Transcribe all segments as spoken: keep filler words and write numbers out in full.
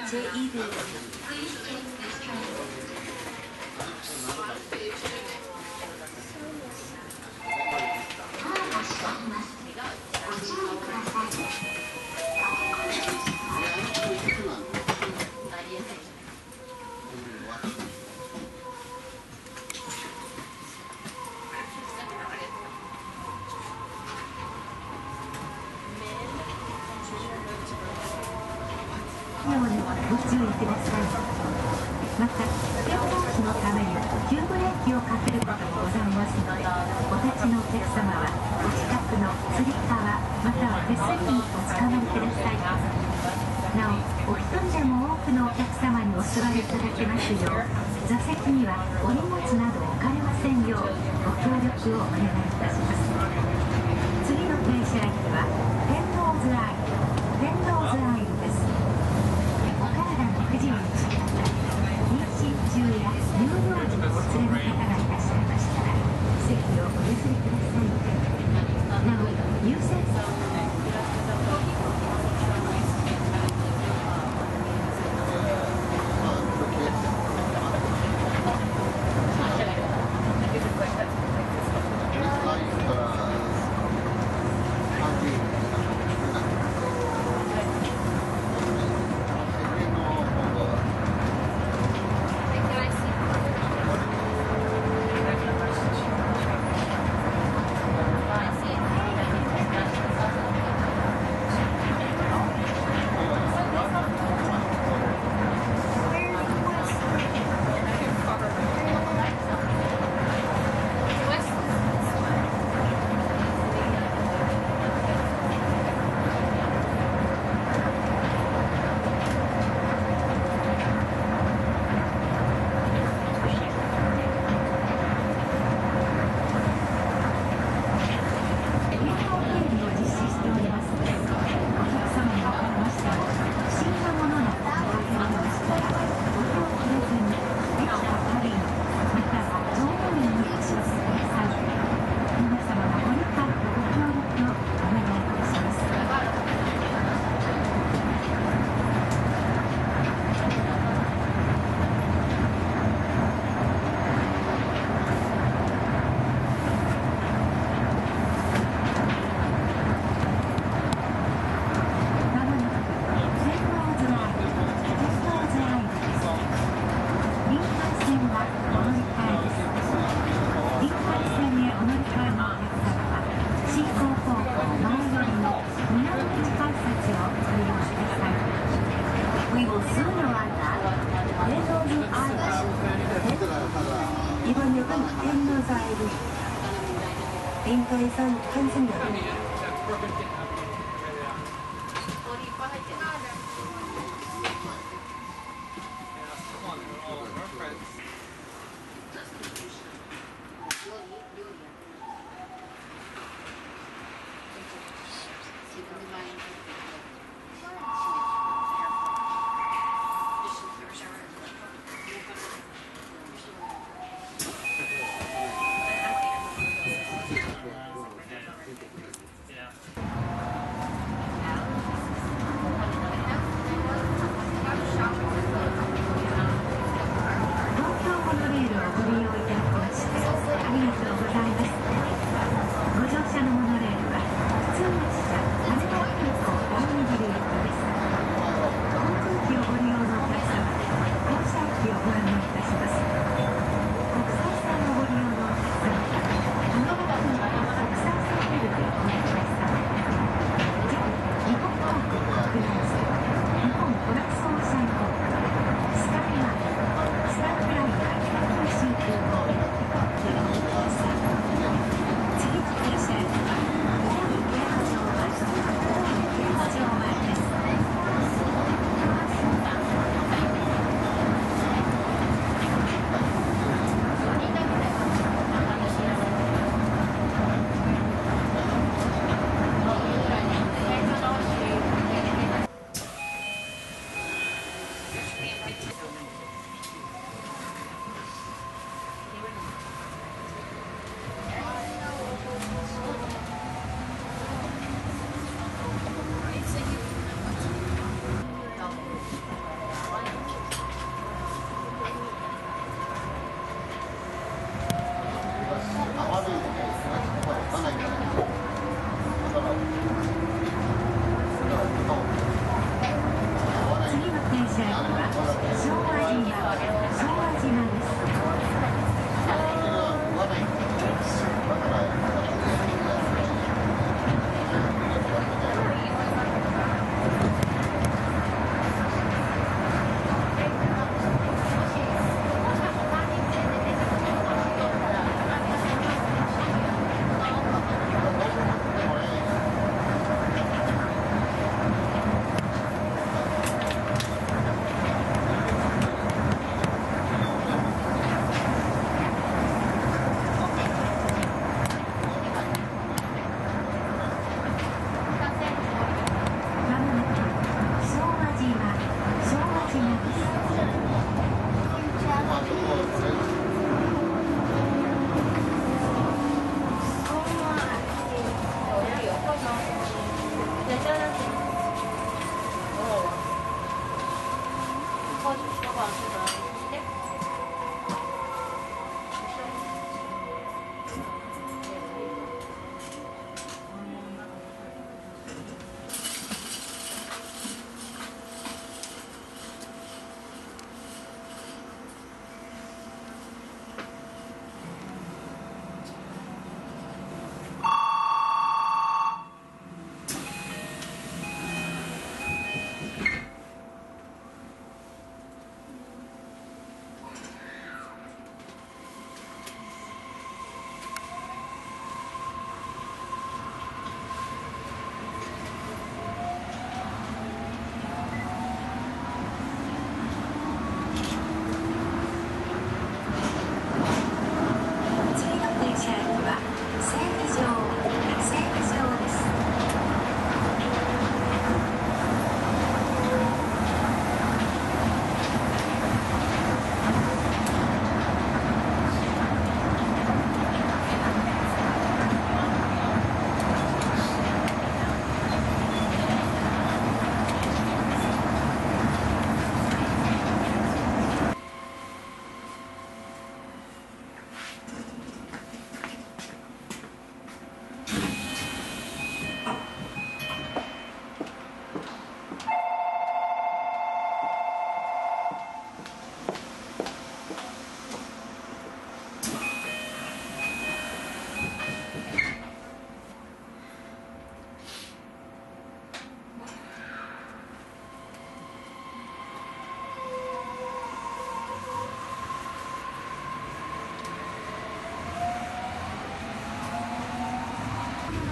제이 부ご注意ください。また、転倒時のために急ブレーキをかけることもございますので、お立ちのお客様はお近くのつり革または手すりにおつかまりください。なお、お一人でも多くのお客様にお座りいただけますよう、座席にはお荷物など置かれませんようご協力をお願いいたします。次の停車駅は天王洲アイル天王洲アイルです。お体の不自由について妊娠中や乳幼児のお連れの方がいらっしゃいましたら席をお譲りください。なお、優先 링커에선 환승역입니다.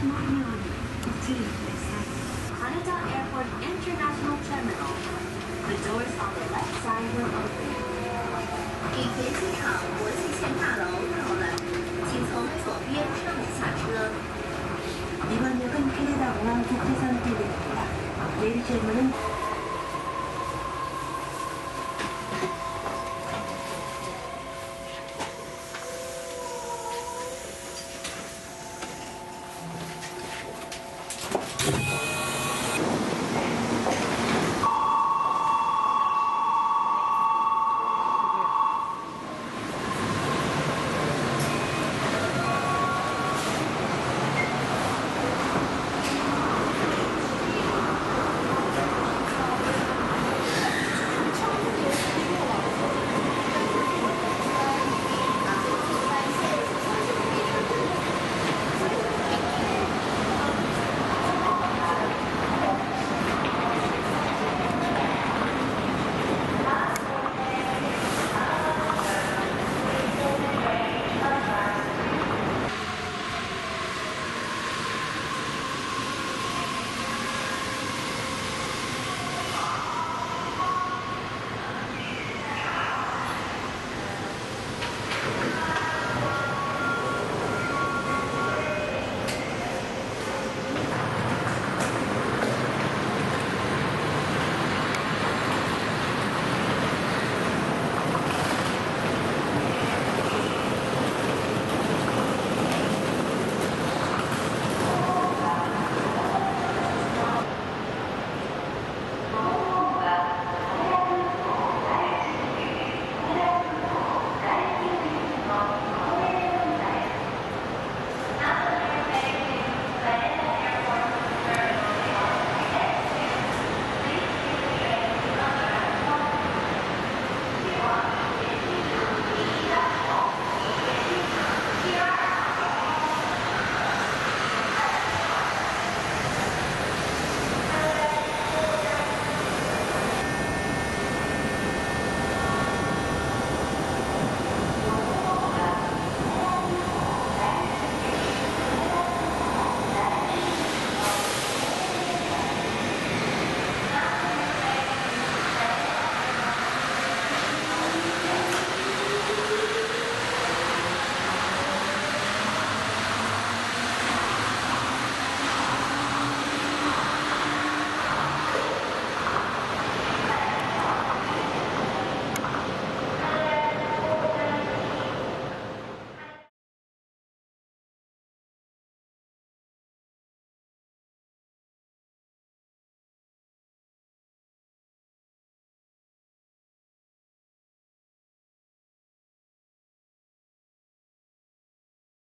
ないようにご注意ください。Haneda Airport International Terminal. The doors on the left side will open. 羽田机场国际线大楼到了，请从左边上下车。 이번 역은 캐나다 공항 국제선택입니다. 내일 출문은 you